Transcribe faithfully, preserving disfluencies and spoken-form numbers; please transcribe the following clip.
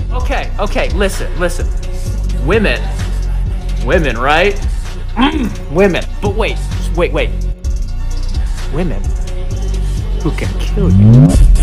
Okay, okay, listen, listen. Women. Women, right? Mm, women. But wait, wait, wait. Women who can kill you.